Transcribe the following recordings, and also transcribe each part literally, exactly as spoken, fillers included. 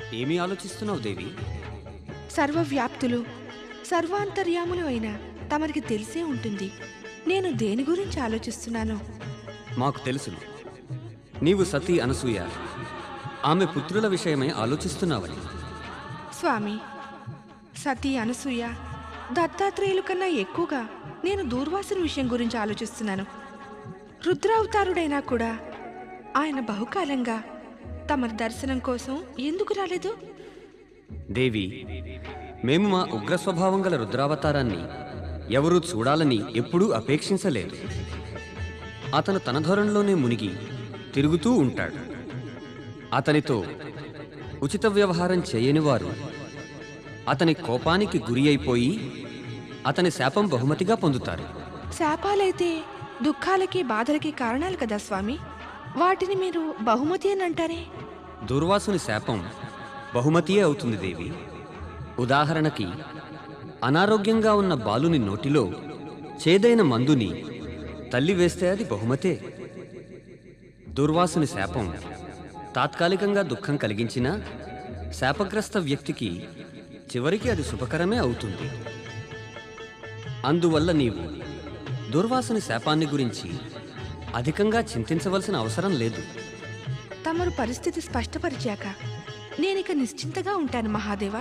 ఏమీ ఆలోచిస్తున్నావు దేవి? సర్వవ్యాప్తులు సర్వాంతర్యాములు అయిన తమరికి తెలిసే ఉంటుంది నేను దేని గురించి ఆలోచిస్తున్నానో. మాకు తెలుసును, నీవు సతీ అనసూయ ఆమె పుత్రుల విషయమై ఆలోచిస్తున్నావని. స్వామి, సతీ అనసూయ దత్తాత్రేయుల కన్నా ఎక్కువగా నేను దూర్వాసుని విషయం గురించి ఆలోచిస్తున్నాను. రుద్రావతారుడైనా కూడా ఆయన బహుకాలంగా తమ దర్శనం కోసం ఎందుకు రాలేదు? దేవి, మేము మా ఉగ్ర స్వభావం గల రుద్రావతారాన్ని ఎవరూ చూడాలని ఎప్పుడూ అపేక్షించలేదు. అతను తన ధోరణిలోనే మునిగి తిరుగుతూ ఉంటాడు. అతనితో ఉచిత వ్యవహారం చేయని వారు అతని కోపానికి గురి అయిపోయి అతని శాపం బహుమతిగా పొందుతారు. శాపాలైతే దుఃఖాలకి బాధలకి కారణాలు కదా స్వామి, వాటిని మీరు బహుమతి అని అంటారే? దుర్వాసుని శాపం బహుమతియే అవుతుంది దేవి. ఉదాహరణకి, అనారోగ్యంగా ఉన్న బాలుని నోటిలో చేదైన మందుని తల్లి వేస్తే అది బహుమతే. దుర్వాసుని శాపం తాత్కాలికంగా దుఃఖం కలిగించినా శాపగ్రస్త వ్యక్తికి చివరికి అది శుభకరమే అవుతుంది. అందువల్ల నీవు దుర్వాసుని శాపాన్ని గురించి అధికంగా చింతించవలసిన అవసరం లేదు. తమరు పరిస్థితి స్పష్టపరిచాక నేనిక నిశ్చింతగా ఉంటాను మహాదేవా.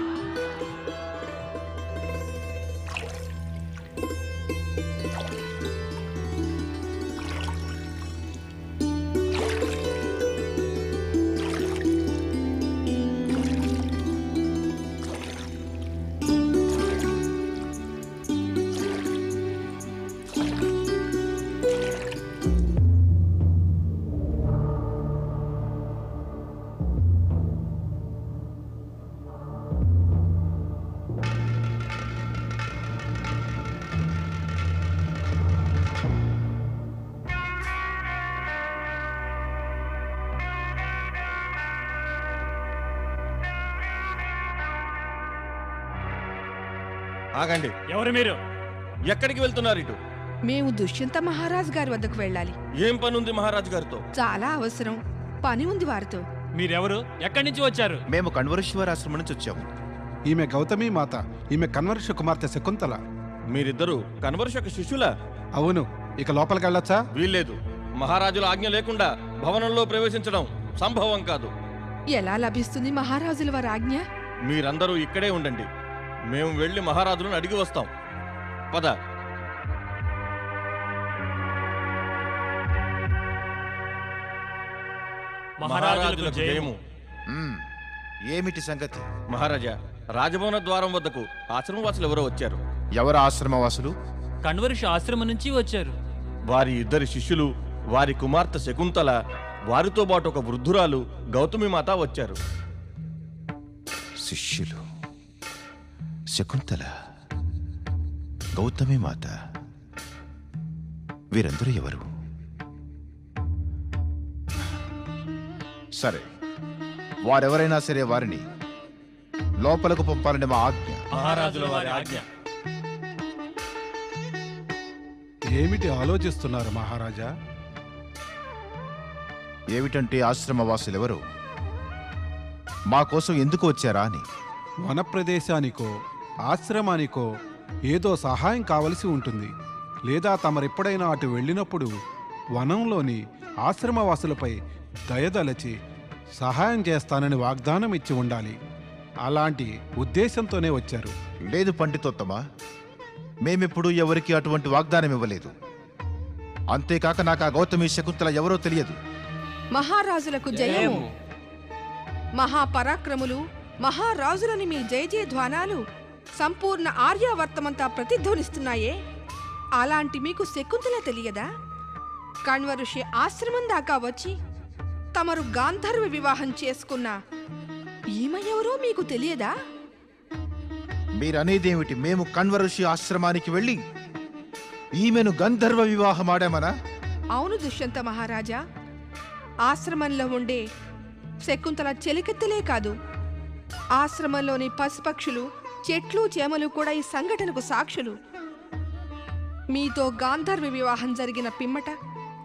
ఆగండి. ఎవరు మీరు? ఎక్కడికి వెళ్తున్నారు? ఇటు. మేము దుష్యంత మహారాజు గారి వద్దకు వెళ్ళాలి. ఏం పని ఉంది మహారాజు గారితో? చాలా అవసరం పని ఉంది వారితో. మీరెవరు? ఎక్కడి నుంచి వచ్చారు? మేము కణ్వరేశ్వర ఆశ్రమం నుంచి వచ్చాము. ఈమె గౌతమి మాత, ఈమె కన్వర్ష కుమార్తె శకుంతల. మీరిద్దరు కన్వర్షక శిష్యులా? అవును. ఇక లోపలికి వెళ్ళొచ్చా? వీల్లేదు. మహారాజుల ఆజ్ఞ లేకుండా భవనంలో ప్రవేశించడం సంభవం కాదు. ఎలా లభిస్తుంది మహారాజుల వారి ఆజ్ఞ? మీరందరూ ఇక్కడే ఉండండి. మేము వెళ్ళి మహారాజులను అడిగి వస్తాం. పద. మహారాజులకు జయము. ఏమిటి సంగతి? మహారాజా, రాజభవన ద్వారం వద్దకు ఆశ్రమవాసులు ఎవరో వచ్చారు. ఎవరు ఆశ్రమవాసులు? కణ్వరుష ఆశ్రమం నుంచి వచ్చారు. వారి ఇద్దరి శిష్యులు, వారి కుమార్తె శకుంతల, వారితో పాటు ఒక వృద్ధురాలు గౌతమి మాత వచ్చారు. శిష్యులు శకుంతల, గౌతమి మాత, వీరందరూ ఎవరు? సరే, వారెవరైనా సరే వారిని లోపలకు పంపాలని మా ఆజ్ఞ. మహారాజుల వారి ఆజ్ఞ. ఏమిటి ఆలోచిస్తున్నారు మహారాజా? ఏమిటంటే ఆశ్రమవాసులెవరు మా కోసం ఎందుకు వచ్చారా అని. వన ప్రదేశానికో ఆశ్రమానికో ఏదో సహాయం కావలసి ఉంటుంది. లేదా తమరెప్పుడైనా అటు వెళ్ళినప్పుడు వనంలోని ఆశ్రమవాసులపై దయదలచి సహాయం చేస్తానని వాగ్దానం ఇచ్చి ఉండాలి. అలాంటి ఉద్దేశంతోనే వచ్చారు. లేదు పండితోత్తమా, మేమెప్పుడు ఎవరికి అటువంటి వాగ్దానం ఇవ్వలేదు. అంతేకాక నాకు ఆ గౌతమి శకుంతల ఎవరో తెలియదు. మహారాజులకు జయము. మహాపరాక్రములు మహారాజులని మీ జయ జయ ధ్వానాలు సంపూర్ణ ఆర్యావర్తమంతా ప్రతిధ్వనిస్తున్నాయే. అలాంటి మీకు శకుంతల తెలియదా? కణ్వఋషి ఆశ్రమం దాకా వచ్చి తమరు గాంధర్వ వివాహం చేసుకున్న ఈమె ఎవరో మీకు తెలియదా? మీరనేదేమిటి? మేము కణ్వఋషి ఆశ్రమానికి వెళ్ళి ఈమెను గంధర్వ వివాహం ఆడామనా? అవును దుష్యంత మహారాజా. ఆశ్రమంలో ఉండే శకుంతల చెలికెత్తలే కాదు, ఆశ్రమంలోని పశుపక్షులు, చెట్లు, చేమలు కూడా ఈ సంఘటనకు సాక్షులు. మీతో గాంధర్వ వివాహం జరిగిన పిమ్మట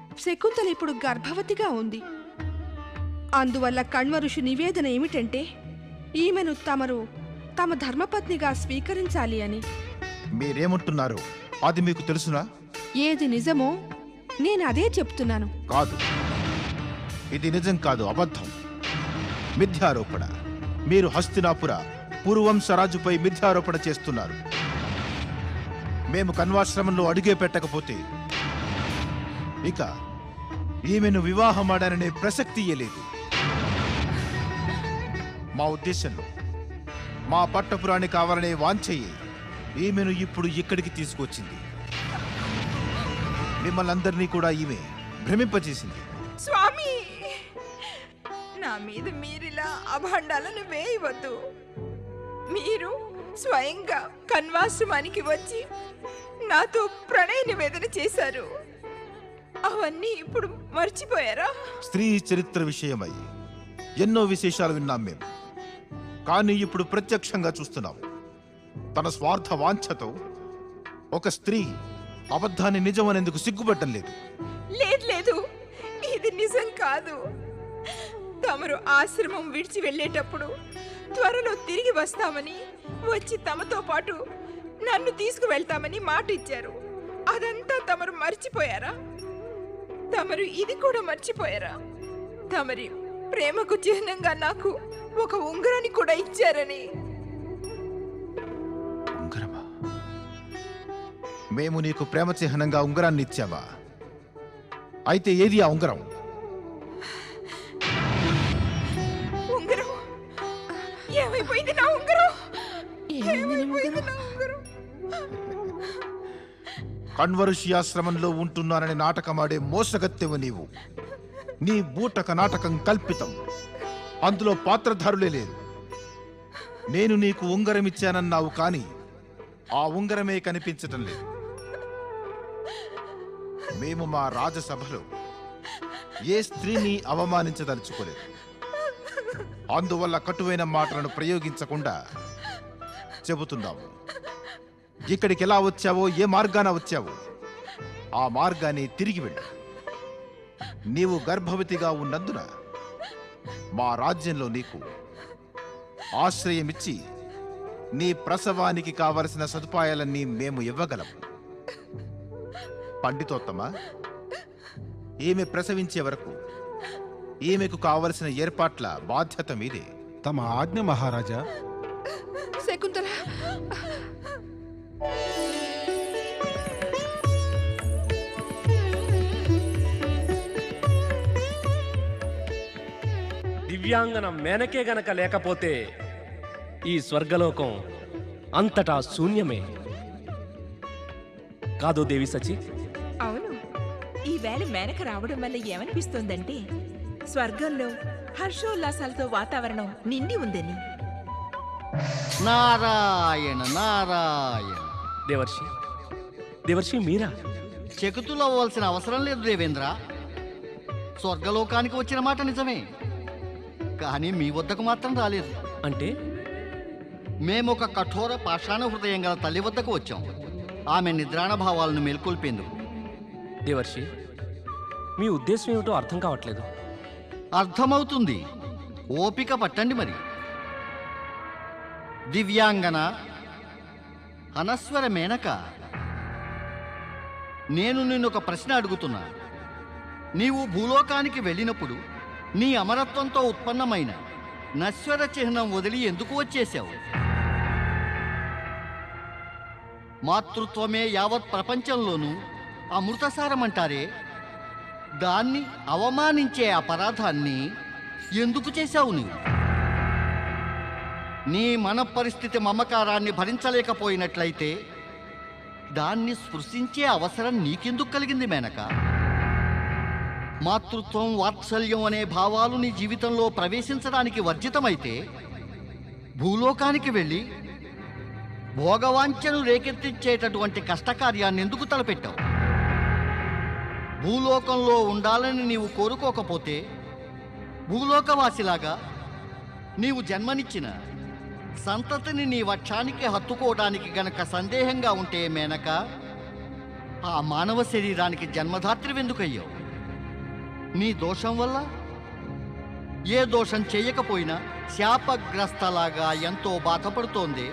శకుంతల ఇప్పుడు గర్భవతిగా ఉంది. అందువల్ల కణ్వ ఋషి నివేదన ఏమిటంటే, ఈమెను తమరు తమ ధర్మపత్నిగా స్వీకరించాలి అని. మీరేమంటున్నారు అది మీకు తెలుసునా? ఏది నిజమో నేను అదే చెప్తున్నాను. కాదు, ఇది నిజం కాదు, అబద్ధం, మిథ్యారోపణ. మీరు హస్తినాపుర పూర్వంశరాజుపై మిథ్యారోపణ చేస్తున్నారు. మేము కన్వాశ్రమంలో అడుగే పెట్టకపోతే ఇక ఈమెను వివాహమాడననే ప్రసక్తియే లేదు. మా ఉద్దేశంలో మా పట్టపురాణి కావాలనే వాంఛయ్యే ఈమెను ఇప్పుడు ఇక్కడికి తీసుకొచ్చింది. మిమ్మల్ని అందరినీ కూడా ఈమె భ్రమింపజేసింది. స్వామి, నా మీద మీరిలా అభాండాలను వేయవద్దు. మీరు స్వయంగా కన్వాశ్రమానికి వచ్చి నాతో ప్రణయ నివేదన చేశారు. అవన్నీ ఇప్పుడు మర్చిపోయారా? స్త్రీ చరిత్ర విషయమై ఎన్నో విశేషాలు విన్నాం మేము, కానీ ఇప్పుడు ప్రత్యక్షంగా చూస్తున్నాం. తన స్వార్థ వాంఛతో ఒక స్త్రీ అబద్ధాన్ని నిజమనేందుకు సిగ్గుపడటం లేదు. లేదు లేదు, ఇది నిజం కాదు. తమరు ఆశ్రమం విడిచి వెళ్ళేటప్పుడు త్వరలో తిరిగి వస్తామని, వచ్చి తమతో పాటు నన్ను తీసుకువెళ్తామని మాట ఇచ్చారు. అదంతా తమరు మర్చిపోయారా? తమరు ఇది కూడా మర్చిపోయారా? తమరి ప్రేమకు చిహ్నంగా నాకు ఒక ఉంగరాన్ని కూడా ఇచ్చారని. ఉంగరమా? మేము నీకు ప్రేమ చిహ్నంగా ఉంగరాన్ని ఇచ్చావా? అయితే ఏది ఆ ఉంగరం? ఉంగరం ఏమైపోయింది? నా ఉంగరం ఏమైపోయింది? నా ఉంగరం కన్వరుషియాశ్రమంలో ఉంటున్నానని నాటకమాడే మోసగత్తెవు నీవు. నీ బూటక నాటకం కల్పితం, అందులో పాత్రధారులే లేరు. నేను నీకు ఉంగరం ఇచ్చానన్నావు, కానీ ఆ ఉంగరమే కనిపించటం లేదు. మేము మా రాజసభలో ఏ స్త్రీని అవమానించదలుచుకోలేదు. అందువల్ల కటువైన మాటలను ప్రయోగించకుండా చెబుతున్నాము. ఇక్కడికి ఎలా వచ్చావో, ఏ మార్గాన వచ్చావో ఆ మార్గాన్ని తిరిగి వెళ్ళు. నీవు గర్భవతిగా ఉన్నందున మా రాజ్యంలో నీకు ఆశ్రయమిచ్చి నీ ప్రసవానికి కావలసిన సదుపాయాలన్నీ మేము ఇవ్వగలం. పండితోత్తమా, ఈమె ప్రసవించే వరకు ఈమెకు కావలసిన ఏర్పాట్ల బాధ్యత మీదే. తమ ఆజ్ఞ మహారాజా. శకుంతల, దివ్యాంగన మేనకే గనక లేకపోతే ఈ స్వర్గలోకం అంతటా శూన్యమే కాదు దేవి సచి? అవును, ఈవేళ మేనక రావడం వల్ల ఏమనిపిస్తోందంటే స్వర్గంలో హర్షోల్లాసాలతో వాతావరణం నిండి ఉందని. నారాయణ నారాయణ. దేవర్షి, దేవర్షి మీరా? చెకుతులు అవ్వాల్సిన అవసరం లేదు దేవేంద్ర. స్వర్గలోకానికి వచ్చిన మాట నిజమే, కానీ మీ వద్దకు మాత్రం రాలేదు. అంటే మేమొక కఠోర పాషాణ హృదయం గల తల్లి వద్దకు వచ్చాం, ఆమె నిద్రాణ భావాలను మేల్కొల్పేందుకు. దేవర్షి, మీ ఉద్దేశం ఏమిటో అర్థం కావట్లేదు. అర్థమవుతుంది, ఓపిక పట్టండి మరి. దివ్యాంగన అనస్వర మేనక, నేను నిన్ను ఒక ప్రశ్న అడుగుతున్నా. నీవు భూలోకానికి వెళ్ళినప్పుడు నీ అమరత్వంతో ఉత్పన్నమైన నశ్వర చిహ్నం వదిలి ఎందుకు వచ్చేశావు? మాతృత్వమే యావత్ ప్రపంచంలోనూ అమృతసారమంటారే, దాన్ని అవమానించే అపరాధాన్ని ఎందుకు చేశావు నీవు? నీ మన పరిస్థితి మమకారాన్ని భరించలేకపోయినట్లయితే దాన్ని స్పృశించే అవసరం నీకెందుకు కలిగింది మేనక? మాతృత్వం, వాత్సల్యం అనే భావాలు నీ జీవితంలో ప్రవేశించడానికి వర్జితమైతే భూలోకానికి వెళ్ళి భోగవాంఛను రేకెత్తించేటటువంటి కష్టకార్యాన్ని ఎందుకు తలపెట్టావు? భూలోకంలో ఉండాలని నీవు కోరుకోకపోతే భూలోకవాసిలాగా నీవు జన్మనిచ్చిన సంతతిని నీ వక్షానికి హత్తుకోవడానికి గనక సందేహంగా ఉంటే మేనక, ఆ మానవ శరీరానికి జన్మధాత్రివెందుకయ్యావు? నీ దోషం వల్ల ఏ దోషం చేయకపోయినా శాపగ్రస్తలాగా ఎంతో బాధపడుతోంది.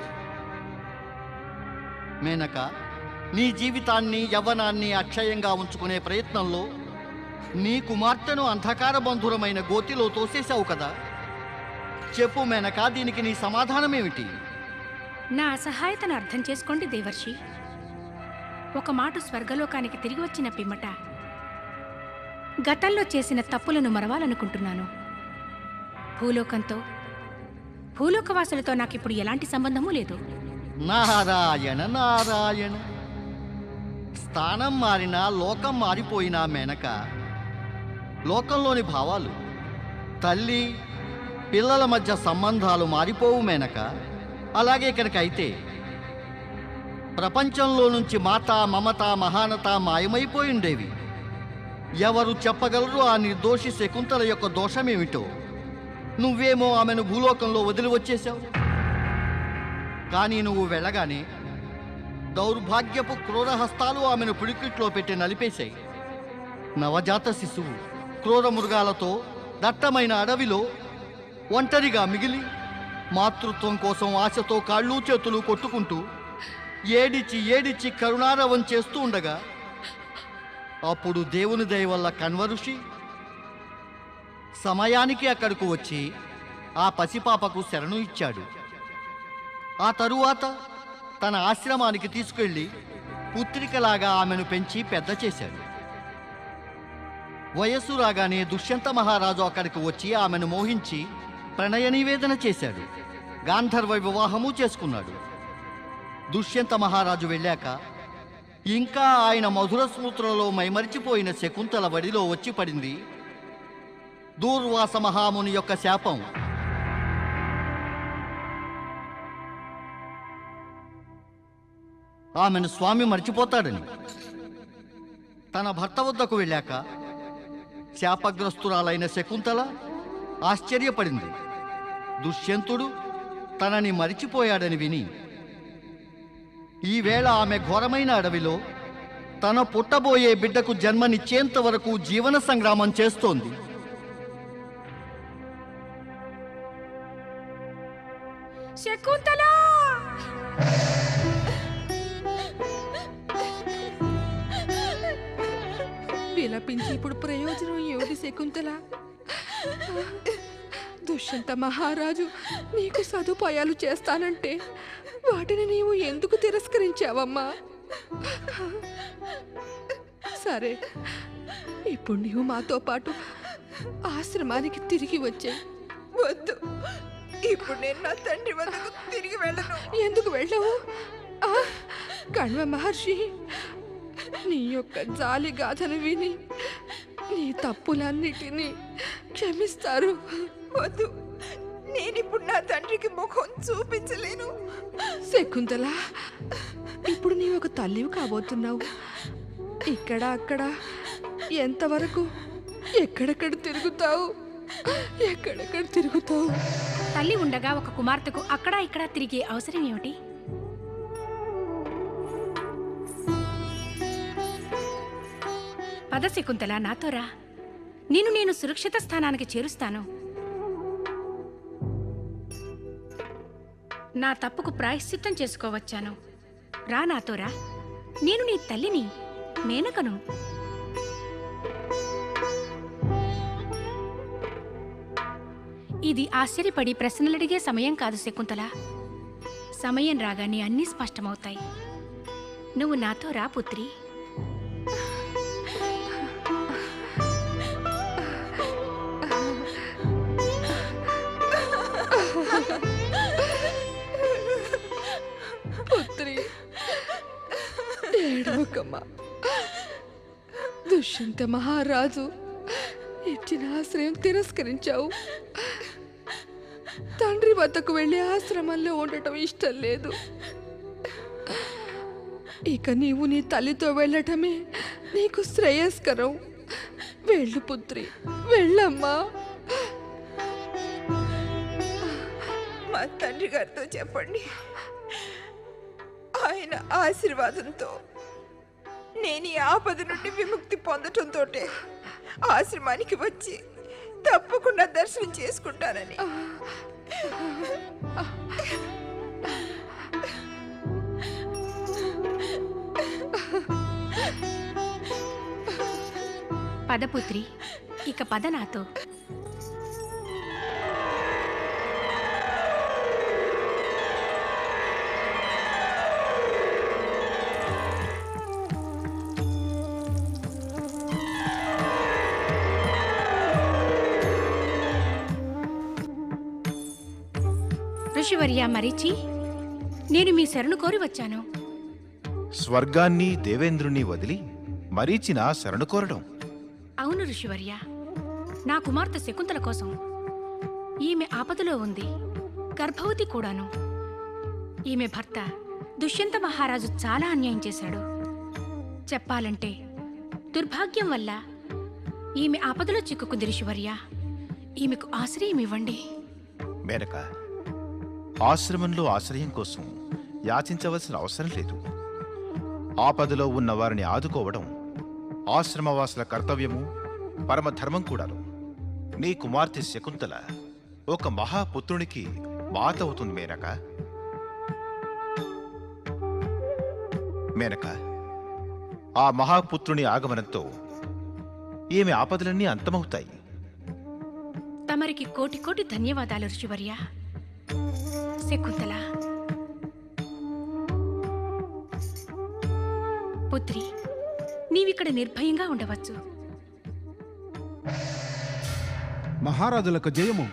మేనక, నీ జీవితాన్ని యవ్వనాన్ని అక్షయంగా ఉంచుకునే ప్రయత్నంలో నీ కుమార్తెను అంధకార బంధురమైన గోతిలో తోసేశావు కదా. చెప్పు మేనక, దీనికి నీ సమాధానమేమిటి? నా అసహాయతను అర్థం చేసుకోండి దేవర్షి. ఒక మాట స్వర్గలోకానికి తిరిగి వచ్చిన పిమ్మట గతంలో చేసిన తప్పులను మరవాలనుకుంటున్నాను. భూలోకంతో భూలోకవాసులతో నాకిప్పుడు ఎలాంటి సంబంధమూ లేదు. నారాయణ నారాయణ. స్థానం మారినా లోకం మారిపోయినా మేనక, లోకంలోని భావాలు, తల్లి పిల్లల మధ్య సంబంధాలు మారిపోవు మేనక. అలాగే కనుక అయితే ప్రపంచంలో నుంచి మాత మమత మహానత మాయమైపోయిండేవి. ఎవరు చెప్పగలరు ఆ నిర్దోషి శకుంతల యొక్క దోషమేమిటో? నువ్వేమో ఆమెను భూలోకంలో వదిలి వచ్చేశావు. కానీ నువ్వు వెళ్ళగానే దౌర్భాగ్యపు క్రూరహస్తాలు ఆమెను పిడికిట్లో పెట్టి నలిపేశాయి. నవజాత శిశువు క్రూర మృగాలతో దట్టమైన అడవిలో ఒంటరిగా మిగిలి మాతృత్వం కోసం ఆశతో కాళ్ళు చేతులు కొట్టుకుంటూ ఏడిచి ఏడిచి కరుణారవం చేస్తూ ఉండగా అప్పుడు దేవుని దయ వల్ల కణ్వఋషి సమయానికి అక్కడకు వచ్చి ఆ పసిపాపకు శరణు ఇచ్చాడు. ఆ తరువాత తన ఆశ్రమానికి తీసుకెళ్లి పుత్రికలాగా ఆమెను పెంచి పెద్ద చేశాడు. వయస్సు రాగానే దుష్యంత మహారాజు అక్కడికి వచ్చి ఆమెను మోహించి ప్రణయ నివేదన చేశాడు. గాంధర్వ వివాహము చేసుకున్నాడు. దుష్యంత మహారాజు వెళ్ళాక ఇంకా ఆయన మధుర స్మృతులలో మైమరిచిపోయిన శకుంతల వడిలో వచ్చి పడింది దూర్వాస మహాముని యొక్క శాపం. ఆమెను స్వామి మర్చిపోతాడని. తన భర్త వద్దకు వెళ్ళాక శాపగ్రస్తురాలైన శకుంతల ఆశ్చర్యపడింది. దుష్యంతుడు తనని మరిచిపోయాడని విని ఈవేళ ఆమె ఘోరమైన అడవిలో తన పుట్టబోయే బిడ్డకు జన్మనిచ్చేంత వరకు జీవన సంగ్రామం చేస్తోంది. శకుంతల! విలపించి ఇప్పుడు ప్రయోజనం ఏమిటి శకుంతల? దుష్యంత మహారాజు నీకు సదుపాయాలు చేస్తానంటే వాటిని నీవు ఎందుకు తిరస్కరించావమ్మా? సరే, ఇప్పుడు నీవు మాతో పాటు ఆశ్రమానికి తిరిగి వచ్చాయి. వద్దు, ఇప్పుడు నేను నా తండ్రి వద్దకు తిరిగి వెళ్ళను. ఎందుకు వెళ్ళవు? కణ్వ మహర్షి నీ యొక్క జాలి గాథలు విని నీ తప్పులన్నిటినీ క్షమిస్తారు. వద్దు, నేనిప్పుడు నా తండ్రికి ముఖం చూపించలేను. శకుంతల, ఇప్పుడు నీవు ఒక తల్లివి కాబోతున్నావు. ఇక్కడ అక్కడ ఎంతవరకు ఎక్కడెక్కడ తిరుగుతావు ఎక్కడెక్కడ తిరుగుతావు తల్లి ఉండగా ఒక కుమార్తెకు అక్కడా ఇక్కడ తిరిగే అవసరం ఏమిటి? పద శకుంతల, నాతో రా. నేను నేను సురక్షిత స్థానానికి చేరుస్తాను. నా తప్పుకు ప్రాయశ్చిత్తం చేసుకోవచ్చాను. రా, నాతో రా. నేను నీ తల్లిని, మేనకను. ఇది ఆశ్చర్యపడి ప్రశ్నలడిగే సమయం కాదు శకుంతల. సమయం రాగానే అన్నీ స్పష్టమవుతాయి. నువ్వు నాతో రా పుత్రి. పుత్రి, ఏడవకమ్మా. దుష్యంత మహారాజు ఇచ్చిన ఆశ్రయం తిరస్కరించావు. తండ్రి వద్దకు వెళ్ళి ఆశ్రమంలో ఉండటం ఇష్టం లేదు. ఇక నీవు నీ తల్లితో వెళ్ళటమే నీకు శ్రేయస్కరం. వెళ్ళు పుత్రి, వెళ్ళమ్మా. మా తండ్రి గారితో చెప్పండి, ఆయన ఆశీర్వాదంతో నేను ఈ ఆపద నుండి విముక్తి పొందటంతో ఆశ్రమానికి వచ్చి తప్పకుండా దర్శనం చేసుకుంటానని. పదపుత్రి, ఇక పద నాతో. ఋషివర్య మరీచి, నేను మీ శరణు కోరి వచ్చాను. స్వర్గాన్ని దేవేంద్రుణ్ణి వదిలి మరీచిన శరణు కోరడం? అవును ఋషివర్య, నా కుమార్తె శకుంతల కోసం. ఈమె ఆపదలో ఉంది, గర్భవతి కూడాను. ఈమె భర్త దుష్యంత మహారాజు చాలా అన్యాయం చేశాడు. చెప్పాలంటే దుర్భాగ్యం వల్ల ఈమె ఆపదలో చిక్కుకుంది. ఋషివర్య, ఈమెకు ఆశ్రయం ఇవ్వండి. మేనక, ఆశ్రమంలో ఆశ్రయం కోసం యాచించవలసిన అవసరం లేదు. ఆపదలో ఉన్న వారిని ఆదుకోవడం ఆశ్రమవాసుల కర్తవ్యము, పరమధర్మం కూడాను. నీ కుమార్తె శకుంతల ఒక మహాపుత్రునికి మాత అవుతుంది మేనక. మేనక, ఆ మహాపుత్రుని ఆగమనంతో ఈమె ఆపదలన్నీ అంతమవుతాయి. తమరికి కోటి కోటి ధన్యవాదాలు ఋషివర్య. శకుంతల పుత్రి, నీవిక్కడ నిర్భయంగా ఉండవచ్చు. మహారాజులకు జయము.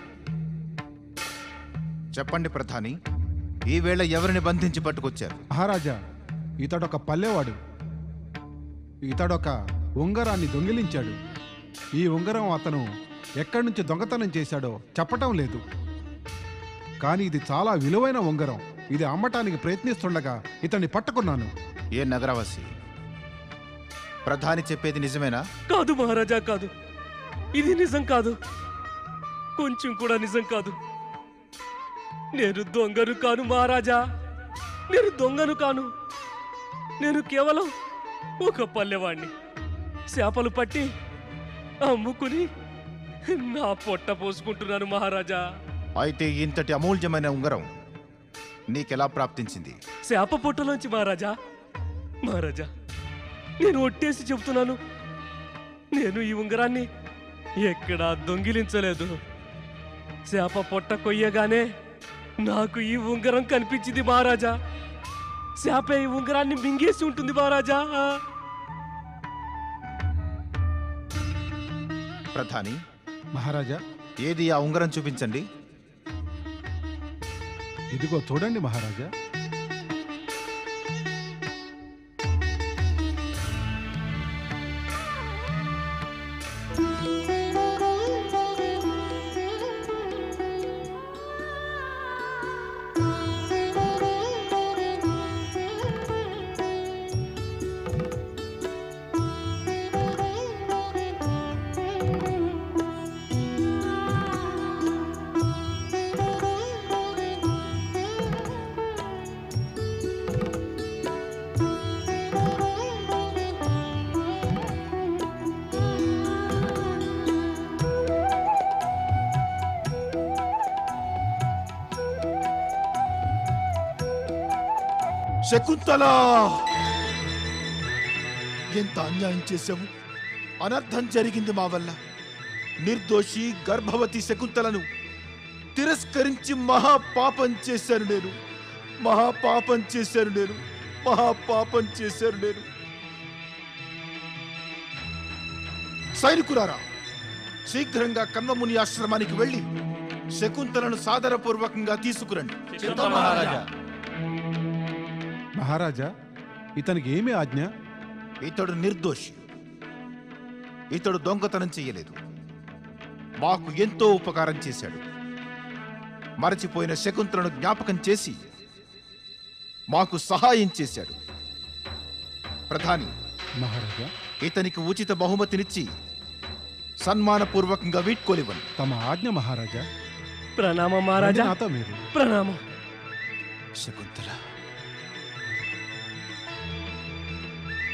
చెప్పండి ప్రధాని, ఈవేళ ఎవరిని బంధించి పట్టుకొచ్చారు? మహారాజా, ఇతడొక పల్లెవాడు. ఇతడొక ఉంగరాన్ని దొంగిలించాడు. ఈ ఉంగరం అతను ఎక్కడి నుంచి దొంగతనం చేశాడో చెప్పటం లేదు. కానీ ఇది చాలా విలువైన ఉంగరం. ఇది అమ్మటానికి ప్రయత్నిస్తుండగా ఇతన్ని పట్టుకున్నాను. ఏ నగరవాసి, ప్రధాని చెప్పేది నిజమేనా? కాదు మహారాజా, కాదు. ఇది నిజం కాదు, కొంచెం కూడా నిజం కాదు. నేను దొంగను కాను మహారాజా, నేను దొంగను కాను. నేను కేవలం ఒక పల్లెవాణ్ణి. చేపలు పట్టి అమ్ముకుని నా పొట్ట పోసుకుంటున్నాను మహారాజా. అయితే ఇంతటి అమూల్యమైన ఉంగరం నీకెలా ప్రాప్తించింది? చేప పొట్టలోంచి మహారాజా. మహారాజా, నేను ఒట్టేసి చెబుతున్నాను, నేను ఈ ఉంగరాన్ని ఎక్కడా దొంగిలించలేదు. చేప పొట్ట కొయ్యగానే నాకు ఈ ఉంగరం కనిపించింది మహారాజా. చేప ఈ ఉంగరాన్ని మింగేసి ఉంటుంది మహారాజా. ప్రధాని మహారాజా, ఏది ఆ ఉంగరం చూపించండి. ఇదిగో చూడండి మహారాజా. శకుంతల, ఎంత అన్యాయం చేశావు! అనర్థం జరిగింది మా వల్ల. నిర్దోషి గర్భవతి శకుంతలను తిరస్కరించి మహాపాపం చేశాను నేను. మహాపాపం చేశాను నేను. మహాపాపం చేశాను నేను. సైనికులారా, శీఘ్రంగా కన్వముని ఆశ్రమానికి వెళ్ళి శకుంతలను సాదరపూర్వకంగా తీసుకురండి. మహారాజా. మహారాజా, ఇతనికి ఏమి ఆజ్ఞ? ఇతడు నిర్దోషి. ఇతడు దొంగతనం చెయ్యలేదు. మాకు ఎంతో ఉపకారం చేశాడు. మరచిపోయిన శకుంతలను జ్ఞాపకం చేసి మాకు సహాయం చేశాడు. ప్రధాని, మహారాజా, ఇతనికి ఉచిత బహుమతినిచ్చి సన్మానపూర్వకంగా వీడ్కోలివ్వండి. తమ ఆజ్ఞ మహారాజా. ప్రణామం మహారాజా. నాతో మీరు. ప్రణామం. శకుంతల.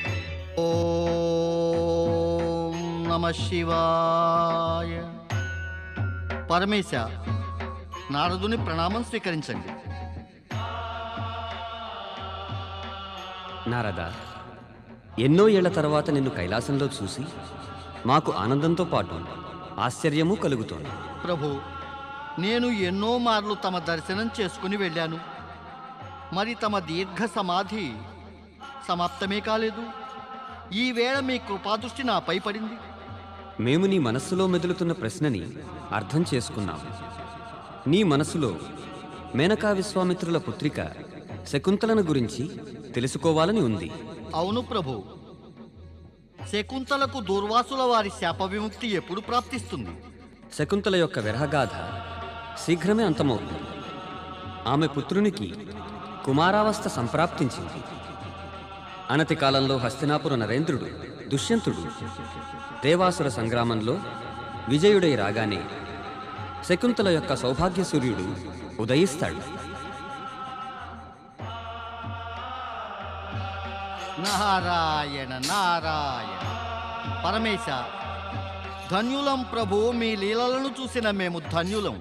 ఓం నమః శివాయ. పరమేశ, నారదుని ప్రణామం స్వీకరించండి. నారదా, ఎన్నో ఏళ్ల తర్వాత నిన్ను కైలాసంలో చూసి మాకు ఆనందంతో పాటు ఆశ్చర్యము కలుగుతోంది. ప్రభు, నేను ఎన్నో మార్లు తమ దర్శనం చేసుకుని వెళ్ళాను. మరి తమ దీర్ఘ సమాధి సమాప్తమే కాలేదు. ఈవేళ మీ కృపాదృష్టి నాపై పడింది. మేము నీ మనస్సులో మెదులుతున్న ప్రశ్నని అర్థం చేసుకున్నాం. నీ మనసులో మేనకా విశ్వామిత్రుల పుత్రిక శకుంతలను గురించి తెలుసుకోవాలని ఉంది. అవును ప్రభు. శకుంతలకు దూర్వాసుల వారి శాప విముక్తి ఎప్పుడు ప్రాప్తిస్తుంది? శకుంతల యొక్క విరహగాథ శీఘ్రమే అంతమవుతుంది. ఆమె పుత్రునికి కుమారావస్థ సంప్రాప్తించింది. అనతి కాలంలో హస్తినాపుర నరేంద్రుడు దుష్యంతుడు దేవాసుర సంగ్రామంలో విజయుడై రాగానే శకుంతల యొక్క సౌభాగ్య సూర్యుడు ఉదయిస్తాడు. నారాయణ నారాయణ. పరమేశ, ధన్యులం ప్రభు. మీ లీలలను చూసిన మేము ధన్యులం.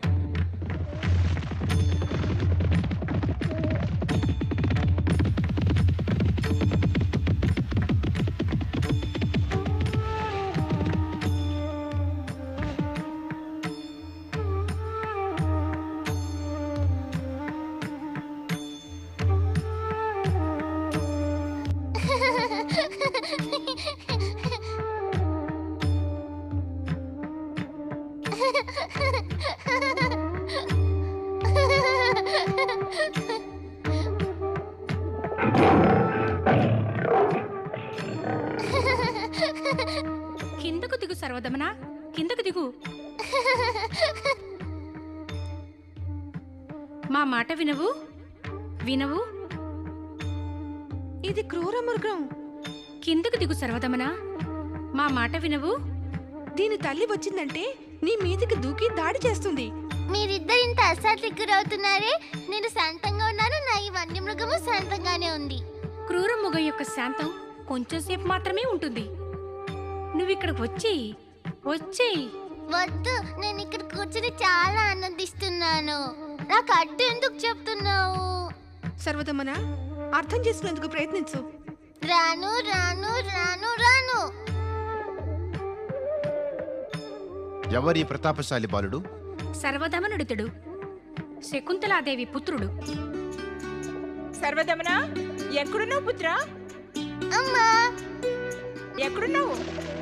కిందకు దిగు సర్వదమన, కిందకు దిగు. మా మాట వినవు వినవు ఇది క్రూర మృగం. కిందకు దిగు సర్వదమన, మా మాట వినవు. దీని తల్లి వచ్చిందంటే నీ మీదికి దూకి దాడి చేస్తుంది. మీరిద్దరు ఇంత అశాంతికి గురవుతున్నారే. నేను శాంతంగా ఉన్నాను, నా ఈ వన్యమృగము శాంతంగానే ఉంది. క్రూర మృగం యొక్క శాంతం కొంచెం సేపు మాత్రమే ఉంటుంది. నువ్వు ఇక్కడికి వచ్చి వచ్చి వద్దు, నేను ఇక్కడ కూర్చుని చాలా ఆనందిస్తున్నాను. నాకు అడ్డు ఎందుకు చెప్తున్నావు? సర్వదమన, అర్థం చేసుకునేందుకు ప్రయత్నించు. రాను రాను రాను రాను. ఎవరి ప్రతాపశాలి బాలుడు? సర్వదమనుడితుడు, శకుంతలాదేవి పుత్రుడు. సర్వదమన, ఎక్కడున్నావు పుత్రా? అమ్మా, ఎక్కడున్నావు?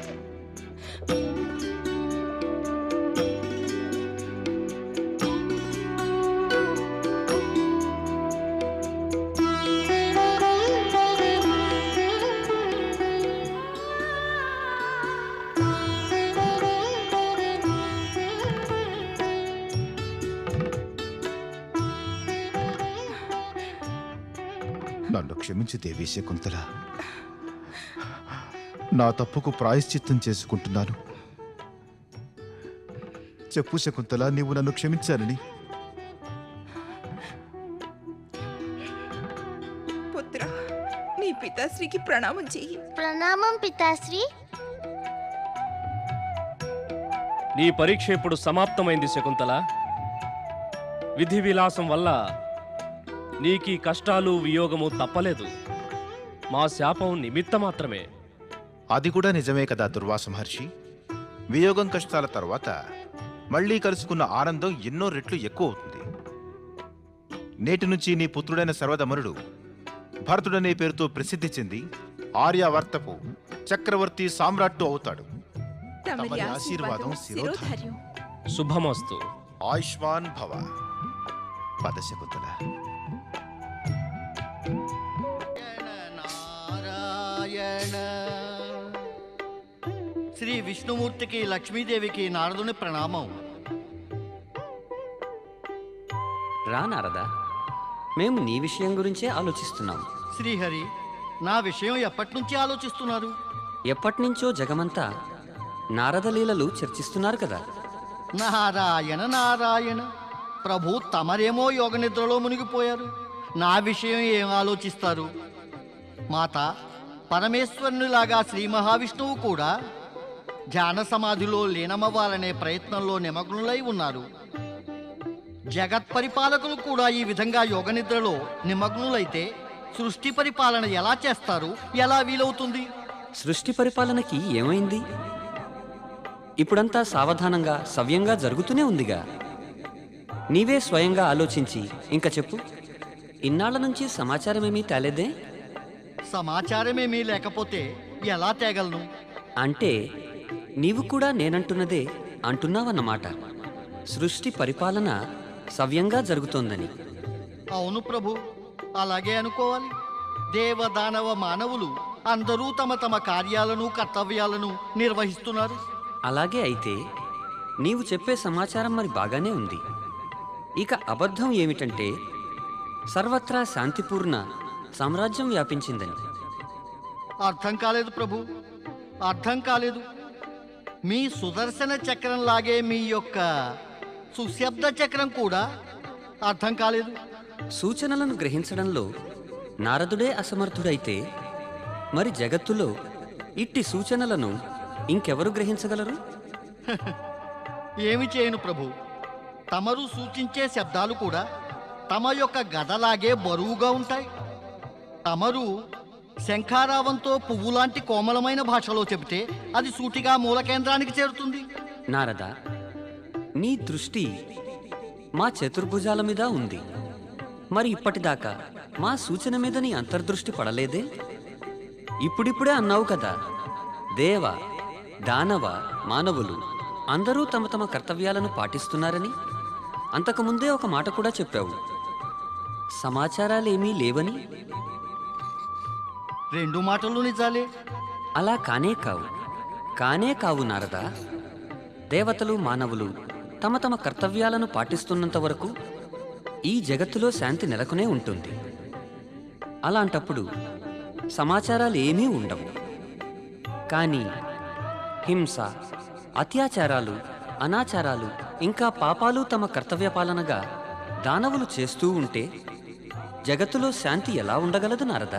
నన్ను క్షమించు దేవి శకుంతల. నా తప్పుకు ప్రాయశ్చిత్తం చేసుకుంటున్నాను. చెప్పు శకుంతల, నీవు నన్ను క్షమించాలని. పుత్ర, నీ పితాశ్రీకి ప్రణామం చెయ్యి. ప్రణామం పితాశ్రీ. నీ పరీక్ష ఇప్పుడు సమాప్తమైంది శకుంతల. విధి విలాసం వల్ల నీకీ కష్టాలు వియోగము తప్పలేదు. మా శాపం నిమిత్త మాత్రమే. అది కూడా నిజమే కదా దుర్వాస మహర్షి. వియోగం కష్టాల తర్వాత మళ్ళీ కలుసుకున్న ఆనందం ఎన్నో రెట్లు ఎక్కువ అవుతుంది. నేటి నుంచి నీ పుత్రుడైన సర్వదమనుడు భరతుడనే పేరుతో ప్రసిద్ధి చెంది ఆర్యావర్తపు చక్రవర్తి సామ్రాట్టు అవుతాడు. తమరి ఆశీర్వాదం శిరోధార్యం. శుభమస్తు. ఆయుష్మాన్ భవ. పద శకుంతల. నారాయణ. శ్రీ విష్ణుమూర్తికి, లక్ష్మీదేవికి నారదుని ప్రణామం. రా నారదా, మేము నీ విషయం గురించే ఆలోచిస్తున్నాం. శ్రీహరి, నా విషయం ఎప్పటి నుంచి ఆలోచిస్తున్నారు? ఎప్పటినుంచో జగమంతా నారదలీలలు చర్చిస్తున్నారు కదా. నారాయణ నారాయణ. ప్రభు, తమరేమో యోగ నిద్రలో మునిగిపోయారు. నా విషయం ఏం ఆలోచిస్తారు? మాత, పరమేశ్వరునిలాగా శ్రీ మహావిష్ణువు కూడా ధ్యాన సమాధిలో లీనమవ్వాలనే ప్రయత్నంలో నిమగ్నులై ఉన్నారు. జగత్ పరిపాలకులు కూడా ఈ విధంగా యోగ నిద్రలో నిమగ్నులైతే సృష్టి పరిపాలన ఎలా చేస్తారు? ఎలా వీలవుతుంది? సృష్టి పరిపాలనకి ఏమైంది? ఇప్పుడంతా సావధానంగా సవ్యంగా జరుగుతూనే ఉందిగా. నీవే స్వయంగా ఆలోచించి ఇంకా చెప్పు. ఇన్నాళ్ల నుంచి సమాచారమేమీ తేలేదే? సమాచారమేమీ లేకపోతే ఎలా తేగలను? అంటే నీవు కూడా నేనంటున్నదే అంటున్నావన్నమాట. సృష్టి పరిపాలన సవ్యంగా జరుగుతోందని. అవును ప్రభు, అలాగే అనుకోవాలి. దేవదానవ మానవులు అందరూ తమ తమ కార్యాలను కర్తవ్యాలను నిర్వహిస్తున్నారు. అలాగే అయితే నీవు చెప్పే సమాచారం మరి బాగానే ఉంది. ఇక అబద్ధం ఏమిటంటే సర్వత్రా శాంతిపూర్ణ సామ్రాజ్యం వ్యాపించిందని. అర్థం కాలేదు ప్రభు, అర్థం కాలేదు. మీ సుదర్శన చక్రంలాగే మీ యొక్క సుశబ్ద చక్రం కూడా అర్థం కాలేదు. సూచనలను గ్రహించడంలో నారదుడే అసమర్థుడైతే మరి జగత్తులో ఇట్టి సూచనలను ఇంకెవరు గ్రహించగలరు? ఏమి చేయను ప్రభు, తమరు సూచించే శబ్దాలు కూడా తమ యొక్క గదలాగే బరువుగా ఉంటాయి. తమరు శంఖారావంతో పువ్వులాంటి కోమలమైన భాషలో చెబితే అది సూటిగా మూల కేంద్రానికి చేరుతుంది. నారద, నీ దృష్టి మా చతుర్భుజాల మీద ఉంది. మరి ఇప్పటిదాకా మా సూచన మీద నీ అంతర్దృష్టి పడలేదే? ఇప్పుడిప్పుడే అన్నావు కదా, దేవ దానవ మానవులు అందరూ తమ తమ కర్తవ్యాలను పాటిస్తున్నారని. అంతకుముందే ఒక మాట కూడా చెప్పావు, సమాచారాలేమీ లేవని. రెండు మాటలు నిజాలే. అలా కానే కావు, కానే కావు నారద. దేవతలు మానవులు తమ తమ కర్తవ్యాలను పాటిస్తున్నంత వరకు ఈ జగత్తులో శాంతి నెలకొనే ఉంటుంది. అలాంటప్పుడు సమాచారాలు ఏమీ ఉండవు. కానీ హింస, అత్యాచారాలు, అనాచారాలు ఇంకా పాపాలు తమ కర్తవ్య పాలనగా దానవులు చేస్తూ ఉంటే జగత్తులో శాంతి ఎలా ఉండగలదు నారద?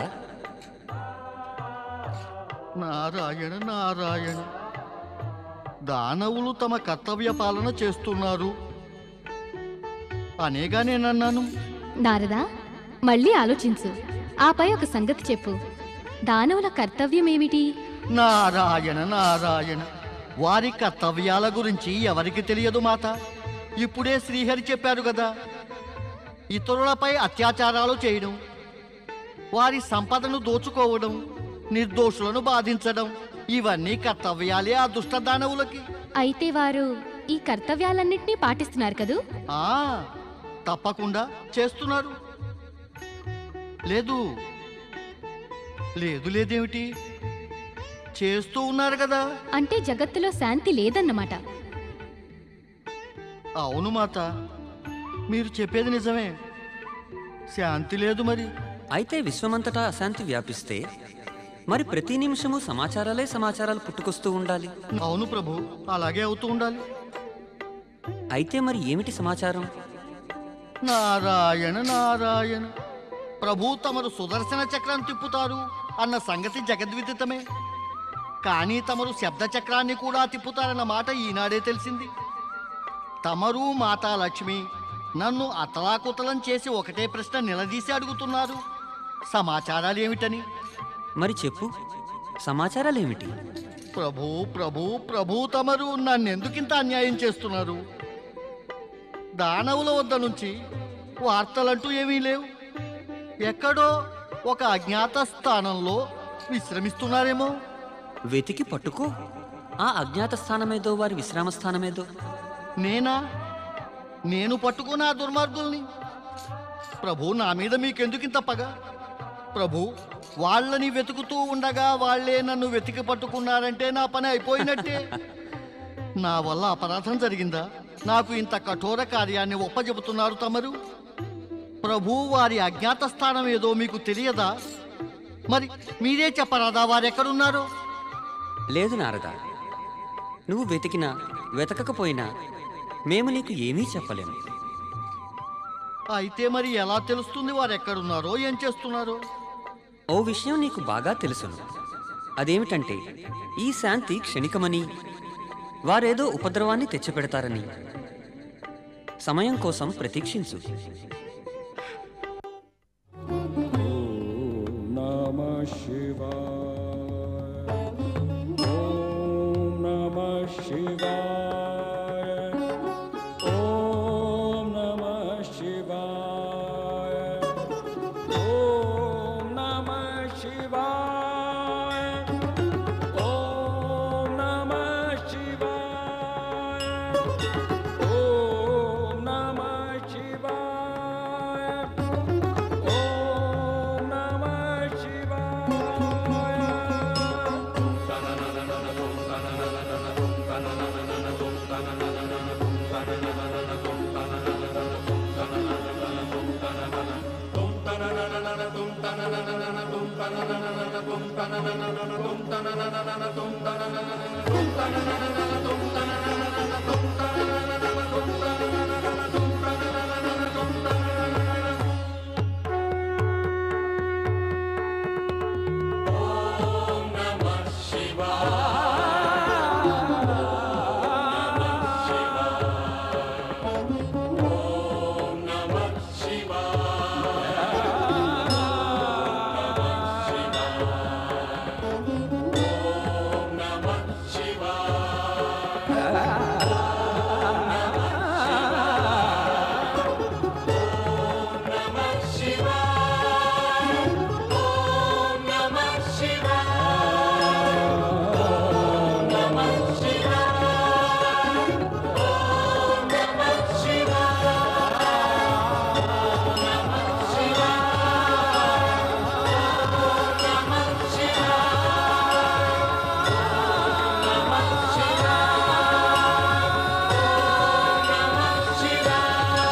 నారాయణ నారాయణ, దానవులు తమ కర్తవ్య పాలన చేస్తున్నారు అనేగా నేనన్నాను. నారదా, మళ్ళీ ఆలోచించు. ఆపై ఒక సంగతి చెప్పు. దానవుల కర్తవ్యం ఏమిటి? నారాయణ నారాయణ, వారి కర్తవ్యాల గురించి ఎవరికి తెలియదు మాత. ఇప్పుడే శ్రీహరి చెప్పారు కదా, ఇతరులపై అత్యాచారాలు చేయడం, వారి సంపదను దోచుకోవడం, నిర్దోషులను బాధించడం, ఇవన్నీ కర్తవ్యాలే ఆ దుష్ట దానవులకి. అయితే వారు ఈ కర్తవ్యాలన్నింటినీ పాటిస్తున్నారు కదూ? ఆ తప్పకుండా చేస్తున్నారు. లేదు లేదు లేదేమిటి, చేస్తూ ఉన్నారు కదా. అంటే జగత్తులో శాంతి లేదన్నమాట. అవును మాత, మీరు చెప్పేది నిజమే, శాంతి లేదు. మరి అయితే విశ్వమంతటా అశాంతి వ్యాపిస్తే మరి ప్రతి నిమిషము సమాచారాలే సమాచారాలు పుట్టుకొస్తూ ఉండాలి. అవును ప్రభు, అలాగే అవుతూ ఉండాలి. అయితే మరి ఏమిటి సమాచారం? నారాయణ నారాయణ, ప్రభు తమరు సుదర్శన చక్రం తిప్పుతారు అన్న సంగతి జగద్విదితమే. కానీ తమరు శబ్ద చక్రాన్ని కూడా తిప్పుతారన్న మాట ఈనాడే తెలిసింది. తమరు మాతా లక్ష్మి నన్ను అతలాకుతలం చేసి ఒకటే ప్రశ్న నిలదీసి అడుగుతున్నారు, సమాచారాలు ఏమిటని. మరి చెప్పు, సమాచారాలేమిటి? ప్రభు ప్రభు ప్రభు తమరు నన్నెందుకింత అన్యాయం చేస్తున్నారు? దానవుల వద్ద నుంచి వార్తలంటూ ఏమీ లేవు. ఎక్కడో ఒక అజ్ఞాత స్థానంలో విశ్రమిస్తున్నారేమో. వెతికి పట్టుకో, ఆ అజ్ఞాత స్థానమేదో వారి విశ్రామ స్థానమేదో. నేనా? నేను పట్టుకున్న ఆ దుర్మార్గుల్ని? ప్రభు, నా మీద మీకెందుకింత పగ? ప్రభు, వాళ్ళని వెతుకుతూ ఉండగా వాళ్లే నన్ను వెతికి పట్టుకున్నారంటే నా పని అయిపోయినట్టే. నా వల్ల అపరాధం జరిగిందా? నాకు ఇంత కఠోర కార్యాన్ని ఒప్పజెబుతున్నారు తమరు. ప్రభు, వారి అజ్ఞాత స్థానం ఏదో మీకు తెలియదా? మరి మీరే చెప్పరాదా వారెక్కడున్నారో? లేదు నారద, నువ్వు వెతికినా వెతకకపోయినా మేము నీకు ఏమీ చెప్పలేము. అయితే మరి ఎలా తెలుస్తుంది వారెక్కడున్నారో, ఏం చేస్తున్నారో? ఓ విషయం నీకు బాగా తెలుసును. అదేమిటంటే ఈ శాంతి క్షణికమని, వారేదో ఉపద్రవాన్ని తెచ్చిపెడతారని. సమయం కోసం ప్రతీక్షించు.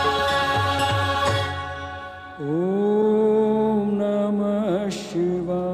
Om Namah Shivaya.